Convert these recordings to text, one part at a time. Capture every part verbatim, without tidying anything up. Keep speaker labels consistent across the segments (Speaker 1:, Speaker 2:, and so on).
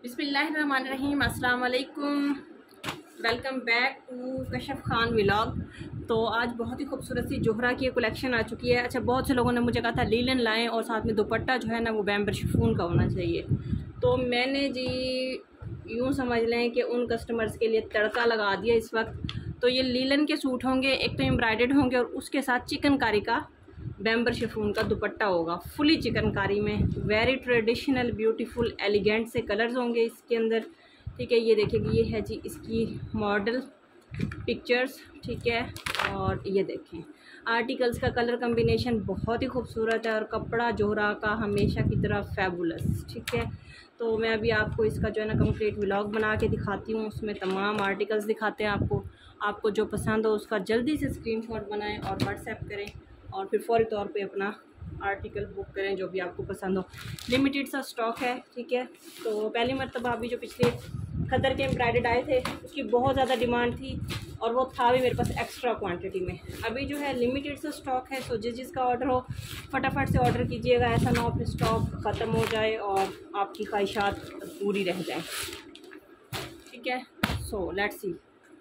Speaker 1: बिस्मिल्लाहिर्रहमानिर्रहीम, अस्सलाम वालेकुम। Welcome back to Kashaf Khan vlog. तो आज बहुत ही खूबसूरत सी जोहरा की कलेक्शन आ चुकी है। अच्छा, बहुत से लोगों ने मुझे कहा था लीलन लाएं और साथ में दुपट्टा जो है ना वो बैम्बर शिफॉन का होना चाहिए। तो मैंने जी यूँ समझ लें कि उन कस्टमर्स के लिए तड़का लगा दिया इस वक्त। तो ये लीलन के सूट होंगे, एक तो एम्ब्रॉयडर्ड होंगे और उसके साथ चिकनकारी का बैम्बर शिफॉन का दुपट्टा होगा, फुली चिकनकारी में। वेरी ट्रेडिशनल, ब्यूटीफुल, एलिगेंट से कलर्स होंगे इसके अंदर। ठीक है, ये देखिए, ये है जी इसकी मॉडल पिक्चर्स। ठीक है, और ये देखें आर्टिकल्स का कलर कम्बिनेशन बहुत ही खूबसूरत है और कपड़ा जोहरा का हमेशा की तरह फैबुलस। ठीक है, तो मैं अभी आपको इसका जो है ना कंप्लीट व्लॉग बना के दिखाती हूँ, उसमें तमाम आर्टिकल्स दिखाते हैं आपको। आपको जो पसंद हो उसका जल्दी से स्क्रीनशॉट बनाएं और व्हाट्सएप करें और फिर फौरी तौर पे अपना आर्टिकल बुक करें जो भी आपको पसंद हो। लिमिटेड सा स्टॉक है। ठीक है, तो पहली मरतबा अभी जो पिछले खदर के एम्ब्रॉयडर्ड आए थे उसकी बहुत ज़्यादा डिमांड थी और वो था भी मेरे पास एक्स्ट्रा क्वांटिटी में। अभी जो है लिमिटेड सा स्टॉक है, सो जिस जिसका ऑर्डर हो फटाफट से ऑर्डर कीजिएगा, ऐसा ना हो फिर स्टॉक ख़त्म हो जाए और आपकी ख्वाहिशात पूरी रह जाए। ठीक है, सो लेट्स सी।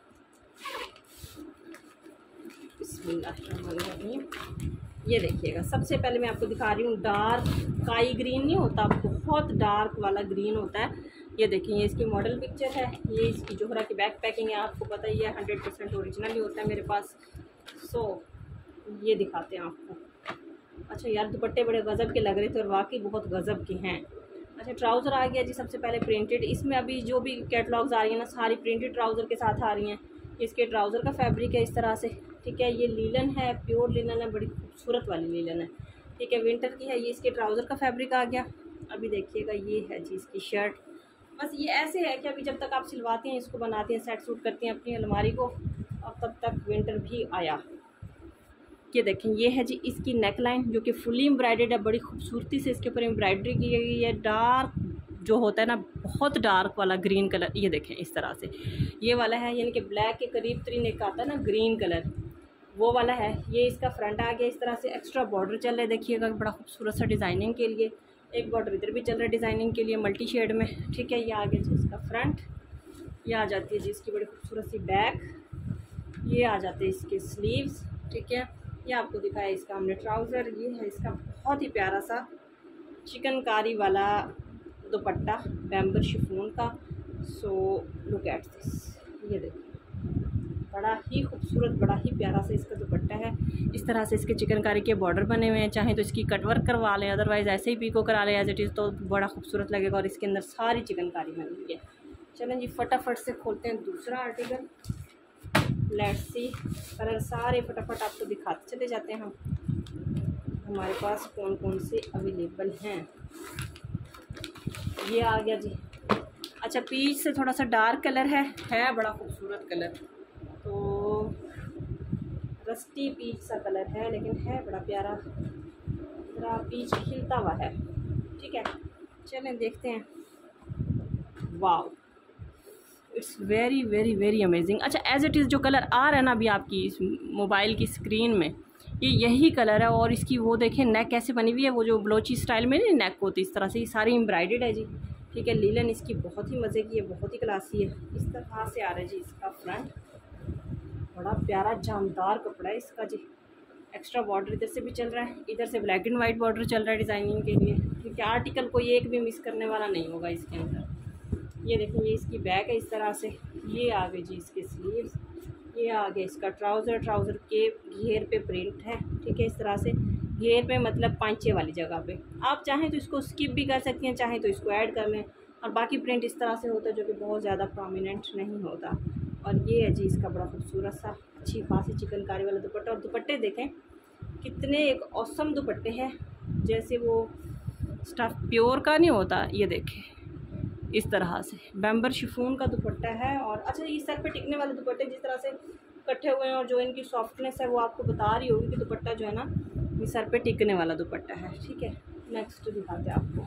Speaker 1: बिस्मिल्लाहिर्रहमानिर्रहीम। ये देखिएगा, सबसे पहले मैं आपको दिखा रही हूँ डार्क काई ग्रीन नहीं होता, बहुत डार्क वाला ग्रीन होता है। ये देखिए, ये इसकी मॉडल पिक्चर है, ये इसकी जोहरा की बैक पैकिंग है। आपको पता ही है हंड्रेड परसेंट ओरिजिनल ही होता है मेरे पास। सो ये दिखाते हैं आपको। अच्छा यार, दुपट्टे बड़े गज़ब के लग रहे थे और वाकई बहुत गज़ब के हैं। अच्छा, ट्राउज़र आ गया जी सबसे पहले प्रिंटेड। इसमें अभी जो भी कैटलॉग्स आ रही हैं ना सारी प्रिंटेड ट्राउज़र के साथ आ रही हैं। इसके ट्राउज़र का फैब्रिक है इस तरह से। ठीक है, ये लीलन है, प्योर लीलन है, बड़ी खूबसूरत वाली लीलन है। ठीक है, विंटर की है। ये इसके ट्राउज़र का फैब्रिक आ गया। अभी देखिएगा, ये है जी इसकी शर्ट। बस ये ऐसे है कि अभी जब तक आप सिलवाती हैं, इसको बनाती हैं, सेट सूट करती हैं अपनी अलमारी को, और तब तक विंटर भी आया। ये देखें, ये है जी इसकी नेक लाइन जो कि फुली एम्ब्रॉयडर्ड है। बड़ी खूबसूरती से इसके ऊपर एम्ब्रॉयडरी की गई है। डार्क जो होता है ना, बहुत डार्क वाला ग्रीन कलर, ये देखें इस तरह से ये वाला है, यानी कि ब्लैक के करीब तरीन एक आता है ना ग्रीन कलर, वो वाला है। ये इसका फ्रंट आ गया इस तरह से। एक्स्ट्रा बॉर्डर चल रहा है, देखिएगा बड़ा खूबसूरत सा डिज़ाइनिंग के लिए। एक बॉर्डर इधर भी चल रहा है डिज़ाइनिंग के लिए मल्टी शेड में। ठीक है, ये आ गया जी इसका फ्रंट। ये आ जाती है जी इसकी बड़ी खूबसूरत सी बैक। ये आ जाते हैं इसके स्लीव्स। ठीक है, ये आपको दिखाया इसका हमने ट्राउज़र। ये है इसका बहुत ही प्यारा सा चिकनकारी वाला दुपट्टा बैम्बर शिफॉन का। सो लुक एट दिस, ये देखिए बड़ा ही खूबसूरत, बड़ा ही प्यारा सा इसका दुपट्टा है। इस तरह से इसके चिकनकारी के बॉर्डर बने हुए हैं। चाहे तो इसकी कटवर्क करवा लें, अदरवाइज़ ऐसे ही पीको करा लें एज इट इज़, तो बड़ा खूबसूरत लगेगा। और इसके अंदर सारी चिकनकारी बनी हुई है। चलें जी, फटाफट से खोलते हैं दूसरा आर्टिकल। लेट्स सी, कलर सारे फटाफट आपको दिखाते चले जाते हैं हम हमारे पास कौन कौन से अवेलेबल हैं। ये आ गया जी। अच्छा, पीच से थोड़ा सा डार्क कलर है है बड़ा खूबसूरत कलर। तो रस्टी पीच सा कलर है, लेकिन है बड़ा प्यारा, पूरा पीच खिलता हुआ है। ठीक है, चलें देखते हैं। Wow, it's very very very amazing. अच्छा, एज इट इज़ जो कलर आ रहा है ना अभी आपकी इस मोबाइल की स्क्रीन में, ये यही कलर है। और इसकी वो देखें नेक कैसे बनी हुई है, वो जो ब्लोची स्टाइल में नहीं नेक होती, इस तरह से ये सारी एम्ब्रॉयडर्ड है जी। ठीक है, लीलन इसकी बहुत ही मज़े की है, बहुत ही क्लासी है। इस तरह से आ रहा है जी इसका फ्रंट। बड़ा प्यारा जानदार कपड़ा है इसका जी। एक्स्ट्रा बॉर्डर इधर से भी चल रहा है, इधर से ब्लैक एंड वाइट बॉर्डर चल रहा है डिज़ाइनिंग के लिए। क्योंकि आर्टिकल कोई एक भी मिस करने वाला नहीं होगा इसके अंदर। ये देखिए, ये इसकी बैक है इस तरह से। ये आ गए जी इसके स्लीव्स। ये आ गया इसका ट्राउज़र। ट्राउज़र के घेर पे प्रिंट है। ठीक है, इस तरह से घेर पे मतलब पांचे वाली जगह पे। आप चाहें तो इसको स्किप भी कर सकती हैं, चाहें तो इसको ऐड कर लें। और बाकी प्रिंट इस तरह से होता है जो कि बहुत ज़्यादा प्रोमिनेंट नहीं होता। और ये है जी इसका बड़ा खूबसूरत सा अच्छी खासी चिकनकारी वाला दुपट्टा। और दुपट्टे देखें कितने एक औसम दुपट्टे हैं, जैसे वो स्टफ़ प्योर का नहीं होता। ये देखें इस तरह से बैम्बर शिफॉन का दुपट्टा है। और अच्छा, ये सर पे टिकने वाले दुपट्टे जिस तरह से इकट्ठे हुए हैं और जो इनकी सॉफ्टनेस है वो आपको बता रही होगी कि दुपट्टा जो है ना ये सर पे टिकने वाला दुपट्टा है। ठीक है, नेक्स्ट दिखाते हैं आपको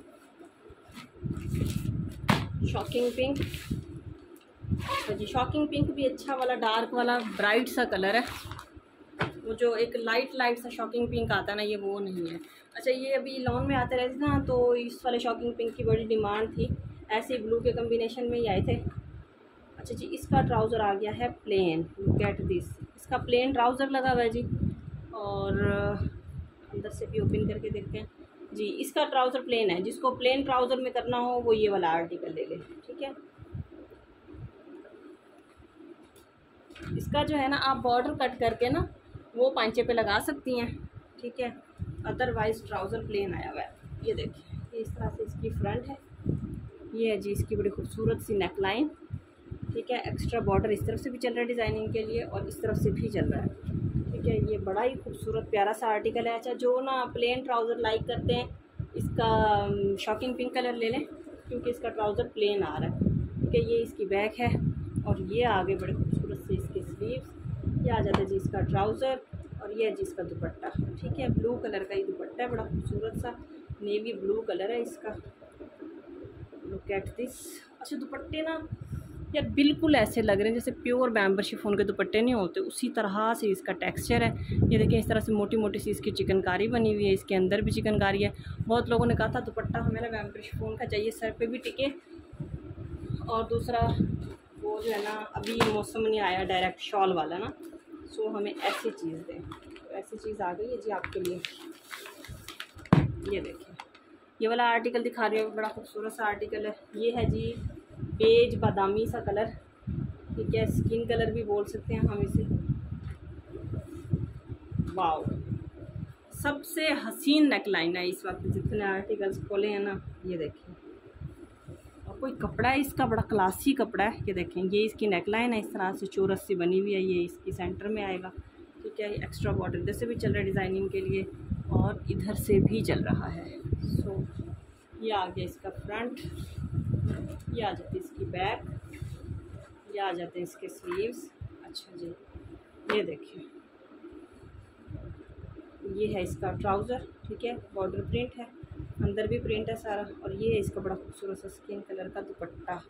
Speaker 1: शॉकिंग पिंक। तो जी शॉकिंग पिंक भी अच्छा वाला डार्क वाला ब्राइट सा कलर है। वो जो एक लाइट लाइट सा शॉकिंग पिंक आता है ना, ये वो नहीं है। अच्छा, ये अभी लॉन में आते रहते ना, तो इस वाले शॉकिंग पिंक की बड़ी डिमांड थी। ऐसे ब्लू के कम्बिनेशन में ही आए थे। अच्छा जी, इसका ट्राउज़र आ गया है प्लेन, लुक एट दिस, इसका प्लेन ट्राउज़र लगा हुआ है जी। और अंदर से भी ओपन करके देखते हैं जी, इसका ट्राउज़र प्लेन है। जिसको प्लेन ट्राउज़र में करना हो वो ये वाला आर्टिकल ले ले, ठीक है। इसका जो है ना आप बॉर्डर कट करके ना वो पांचे पे लगा सकती हैं, ठीक है। अदरवाइज़ ट्राउज़र प्लेन आया हुआ है। ये देखिए, ये इस तरह से इसकी फ्रंट है। ये है जी इसकी बड़ी खूबसूरत सी नेक लाइन, ठीक है। एक्स्ट्रा बॉर्डर इस तरफ से भी चल रहा है डिज़ाइनिंग के लिए और इस तरफ से भी चल रहा है, ठीक है। ये बड़ा ही खूबसूरत प्यारा सा आर्टिकल है। अच्छा, जो ना प्लेन ट्राउज़र लाइक करते हैं, इसका शॉकिंग पिंक कलर ले लें क्योंकि इसका ट्राउज़र प्लेन आ रहा है, ठीक है। ये इसकी बैक है और ये आगे बड़े खूबसूरत से इसके स्लीव्स। ये आ जाता है जी इसका ट्राउज़र और ये है जी इसका दुपट्टा, ठीक है। ब्लू कलर का ही दुपट्टा है, बड़ा खूबसूरत सा नेवी ब्लू कलर है इसका, लुक एट दिस। अच्छा, दुपट्टे ना यार बिल्कुल ऐसे लग रहे हैं जैसे प्योर बैम्बर शिफॉन के दुपट्टे नहीं होते, उसी तरह से इसका टेक्सचर है। ये देखिए, इस तरह से मोटी मोटी सी इसकी चिकनकारी बनी हुई है, इसके अंदर भी चिकनकारी है। बहुत लोगों ने कहा था दुपट्टा हमें ना बैम्बर शिफॉन का चाहिए, सर पे भी टिके, और दूसरा वो जो है ना अभी मौसम नहीं आया डायरेक्ट शॉल वाला ना, सो हमें ऐसी चीज़ दें। तो ऐसी चीज़ आ गई है जी आपके लिए। ये देखिए, ये वाला आर्टिकल दिखा रही हूँ, बड़ा खूबसूरत सा आर्टिकल है। ये है जी बेज बादामी सा कलर, ठीक है। स्किन कलर भी बोल सकते हैं हम इसे। वाओ, सबसे हसीन नेकलाइन है इस वक्त जितने आर्टिकल्स खोले हैं ना। ये देखिए, और कोई कपड़ा है इसका, बड़ा क्लासी कपड़ा है। ये देखें, ये इसकी नेकलाइन है, इस तरह से चौरस सी बनी हुई है, ये इसकी सेंटर में आएगा, ठीक है। एक्स्ट्रा बॉर्डर इधर से भी चल रहा है डिज़ाइनिंग के लिए और इधर से भी चल रहा है। सो ये आ गया इसका फ्रंट, ये आ जाती है इसकी बैक, ये आ जाते हैं इसके स्लीव्स। अच्छा जी, ये देखिए, ये है इसका ट्राउज़र, ठीक है। बॉर्डर प्रिंट है, अंदर भी प्रिंट है सारा, और ये है इसका बड़ा खूबसूरत सा स्किन कलर का दुपट्टा।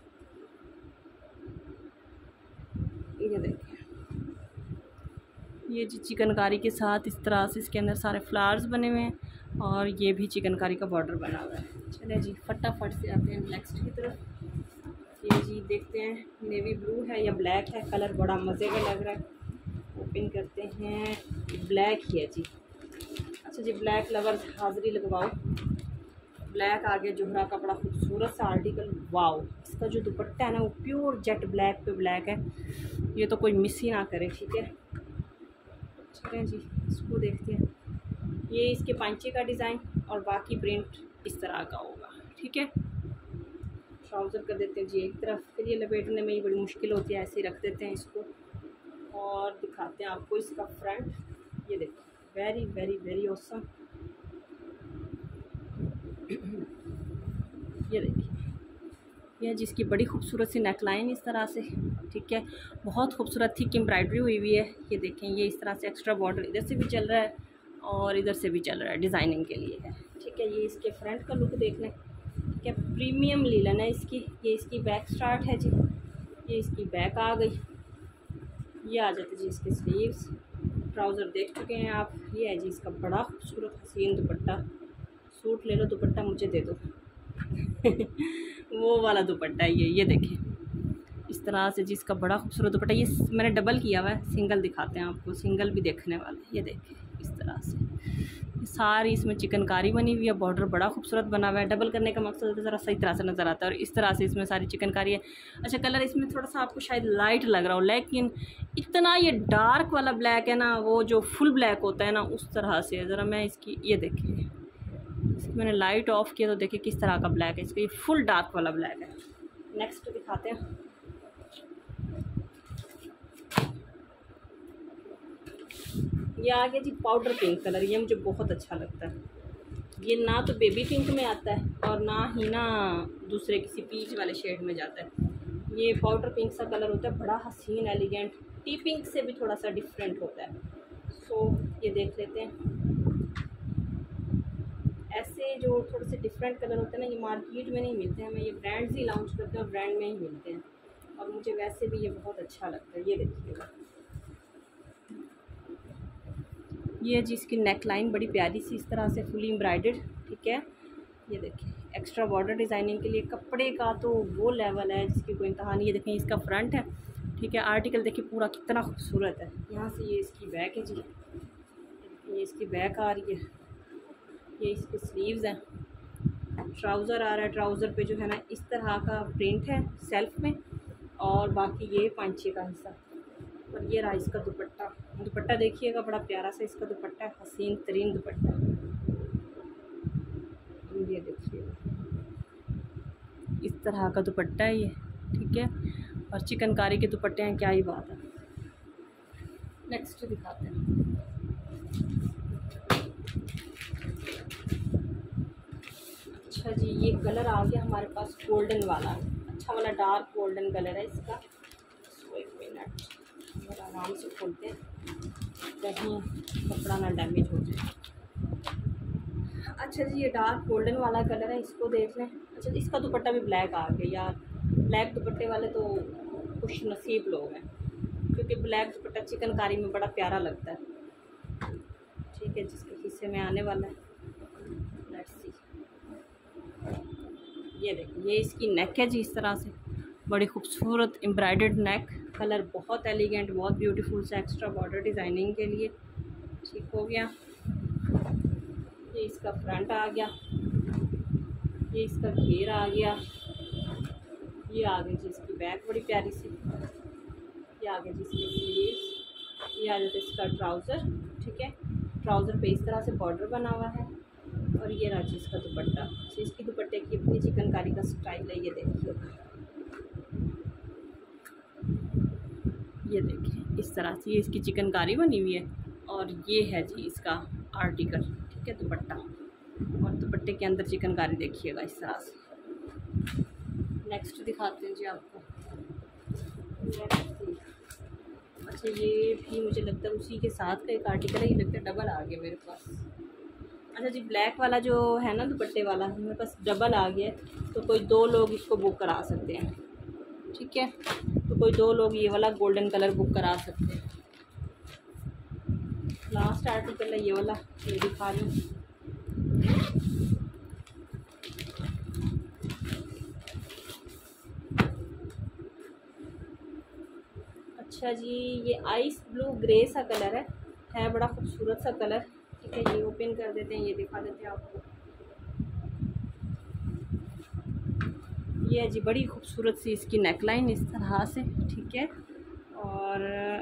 Speaker 1: ये देखिए, ये जी चिकनकारी के साथ इस तरह से इसके अंदर सारे फ्लावर्स बने हुए हैं और ये भी चिकनकारी का बॉर्डर बना हुआ है। चलिए जी, फटाफट से आते हैं नेक्स्ट की तरफ। ये जी देखते हैं, नेवी ब्लू है या ब्लैक है, कलर बड़ा मज़े का लग रहा है। ओपन करते हैं, ब्लैक ही है जी। अच्छा जी, ब्लैक लवर्स हाज़िरी लगवाओ। ब्लैक आ गया जोहरा का बड़ा खूबसूरत सा आर्टिकल। वाओ, इसका जो दुपट्टा है ना वो प्योर जेट ब्लैक पे ब्लैक है, ये तो कोई मिस ही ना करे, ठीक है। चलें जी, इसको देखते हैं। ये इसके पांचे का डिज़ाइन और बाकी प्रिंट इस तरह का होगा, ठीक है। ट्राउज़र कर देते हैं जी एक तरफ, फिर ये लपेटने में ही बड़ी मुश्किल होती है, ऐसे ही रख देते हैं इसको और दिखाते हैं आपको इसका फ्रंट। ये देखिए, वेरी वेरी वेरी ऑसम। ये देखिए, यह जिसकी बड़ी खूबसूरत सी नेकलाइन इस तरह से, ठीक है। बहुत खूबसूरत थिक एम्ब्रॉयडरी हुई हुई है। ये देखें, ये इस तरह से एक्स्ट्रा बॉर्डर इधर से भी चल रहा है और इधर से भी चल रहा है, डिज़ाइनिंग के लिए है, ठीक है। ये इसके फ्रंट का लुक देख लें, ठीक है। प्रीमियम लीलन है इसकी। ये इसकी बैक स्टार्ट है जी, ये इसकी बैक आ गई। ये आ जाते जी इसके स्लीव्स। ट्राउज़र देख चुके हैं आप। ये है जी इसका बड़ा खूबसूरत हसीन दुपट्टा। सूट ले लो, दुपट्टा मुझे दे दो वो वाला दुपट्टा है ये। ये देखिए, इस तरह से जिसका बड़ा खूबसूरत दुपट्टा, ये मैंने डबल किया हुआ है, सिंगल दिखाते हैं आपको, सिंगल भी देखने वाले। ये देखिए, इस तरह से सारी इसमें चिकनकारी बनी हुई है, बॉर्डर बड़ा खूबसूरत बना हुआ है। डबल करने का मकसद ज़रा सही तरह से नज़र आता है और इस तरह से इसमें सारी चिकनकारी है। अच्छा, कलर इसमें थोड़ा सा आपको शायद लाइट लग रहा हो, लेकिन इतना ये डार्क वाला ब्लैक है ना, वो जो फुल ब्लैक होता है ना उस तरह से है। ज़रा मैं इसकी, ये देखिए, इसकी मैंने लाइट ऑफ किया तो देखिए किस तरह का ब्लैक है, इसका ये फुल डार्क वाला ब्लैक है। नेक्स्ट दिखाते हैं। ये आ गया जी पाउडर पिंक कलर। ये मुझे बहुत अच्छा लगता है। ये ना तो बेबी पिंक में आता है और ना ही ना दूसरे किसी पीच वाले शेड में जाता है। ये पाउडर पिंक सा कलर होता है, बड़ा हसीन एलिगेंट, टी पिंक से भी थोड़ा सा डिफरेंट होता है। सो ये देख लेते हैं। ऐसे जो थोड़े से डिफरेंट कलर होते हैं ना, ये मार्केट में नहीं मिलते हैं, हमें ये ब्रांड्स ही लॉन्च करते हैं और ब्रांड में ही मिलते हैं और मुझे वैसे भी ये बहुत अच्छा लगता है। ये देखिएगा, ये जिसकी नेक लाइन बड़ी प्यारी सी इस तरह से फुली एम्ब्रॉयडर्ड, ठीक है। ये देखिए, एक्स्ट्रा बॉर्डर डिज़ाइनिंग के लिए। कपड़े का तो वो लेवल है जिसकी कोई इंतहा नहीं। ये देखें इसका फ्रंट है, ठीक है। आर्टिकल देखिए पूरा कितना खूबसूरत है। यहाँ से ये इसकी बैक है जी, ये इसकी बैक आ रही है, ये इसकी स्लीव्स हैं। ट्राउज़र आ रहा है, ट्राउज़र पे जो है ना इस तरह का प्रिंट है सेल्फ में, और बाकी ये पांचे का हिस्सा। और ये रहा इसका दुपट्टा। दुपट्टा देखिएगा बड़ा प्यारा सा इसका दुपट्टा है, हसीन तरीन दुपट्टा। ये देखिएगा इस तरह का दुपट्टा है ये, ठीक है। और चिकनकारी के दुपट्टे हैं, क्या ही बात है। नेक्स्ट दिखाते हैं। अच्छा जी, ये कलर आ गया हमारे पास गोल्डन वाला, अच्छा वाला डार्क गोल्डन कलर है इसका। सो एक मिनट और आराम से खोलते हैं, कहीं कपड़ा ना डैमेज हो जाए। अच्छा जी, ये डार्क गोल्डन वाला कलर है, इसको देख लें। अच्छा, इसका दुपट्टा भी ब्लैक आ गया यार। ब्लैक दुपट्टे वाले तो खुश नसीब लोग हैं, क्योंकि ब्लैक दुपट्टा चिकनकारी में बड़ा प्यारा लगता है, ठीक है। जिसके हिस्से में आने वाला है, लेट्स सी। ये देखिए ये इसकी नेक है जी, इस तरह से बड़ी खूबसूरत एम्ब्रॉयडर्ड नेक। कलर बहुत एलिगेंट, बहुत ब्यूटीफुल सा, एक्स्ट्रा बॉर्डर डिज़ाइनिंग के लिए, ठीक हो गया। ये इसका फ्रंट आ गया, ये इसका घेर आ गया, ये आ गई जी इसकी बैक बड़ी प्यारी सी, ये आ गया जी इसकी स्लीव्स, ये आ जाता है इसका ट्राउज़र, ठीक है। ट्राउज़र पे इस तरह से बॉर्डर बना हुआ है, और ये रहा जी इसका दुपट्टा। तो इसकी दुपट्टे की अपनी चिकनकारी का स्टाइल है, ये देखिए, ये देखिए इस तरह से ये इसकी चिकनकारी बनी हुई है। और ये है जी इसका आर्टिकल, ठीक है, दुपट्टा। और दुपट्टे के अंदर चिकनकारी देखिएगा इस तरह से। नेक्स्ट दिखाते हैं जी आपको। अच्छा, ये भी मुझे लगता है उसी के साथ का एक आर्टिकल है, ये लगता है डबल आ गया मेरे पास। अच्छा जी, ब्लैक वाला जो है ना दुपट्टे वाला, मेरे पास डबल आ गया, तो कोई दो लोग इसको बुक करा सकते हैं, ठीक है। तो कोई दो लोग ये वाला गोल्डन कलर बुक करा सकते हैं। लास्ट आर्टिकल है ये वाला, ये दिखा रही हूँ। अच्छा जी, ये आइस ब्लू ग्रे सा कलर है है बड़ा खूबसूरत सा कलर, ठीक है। ये ओपन कर देते हैं, ये दिखा देते हैं आपको। ये है जी बड़ी खूबसूरत सी इसकी नेकलाइन इस तरह से, ठीक है। और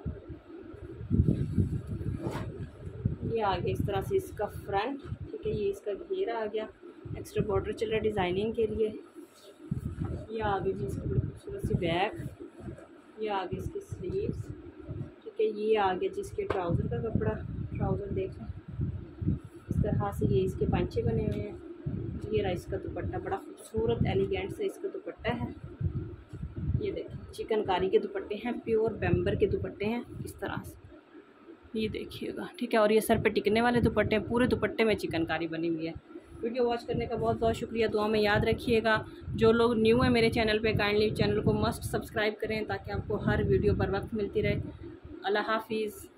Speaker 1: ये आ गया इस तरह से इसका फ्रंट, ठीक है। ये इसका घेर आ गया, एक्स्ट्रा बॉर्डर चल रहा है डिज़ाइनिंग के लिए। ये आ गई जी इसकी बड़ी खूबसूरत सी बैक, ये आ गई इसकी स्लीव्स, ठीक है। ये आ गया जी इसके ट्राउज़र का कपड़ा, ट्राउज़र देख लें इस तरह से, ये इसके पांचे बने हुए हैं। ये रहा इसका दुपट्टा, बड़ा खूबसूरत एलिगेंट से इसका दुपट्टा है। ये देखिए चिकनकारी के दुपट्टे हैं, प्योर बैम्बर के दुपट्टे हैं इस तरह से, ये देखिएगा, ठीक है। और ये सर पे टिकने वाले दुपट्टे हैं, पूरे दुपट्टे में चिकनकारी बनी हुई है। वीडियो वॉच करने का बहुत बहुत शुक्रिया, दुआ में याद रखिएगा। जो लोग न्यू है मेरे चैनल पे, काइंडली चैनल को मस्ट सब्सक्राइब करें ताकि आपको हर वीडियो पर वक्त मिलती रहे। अल्लाह हाफिज़।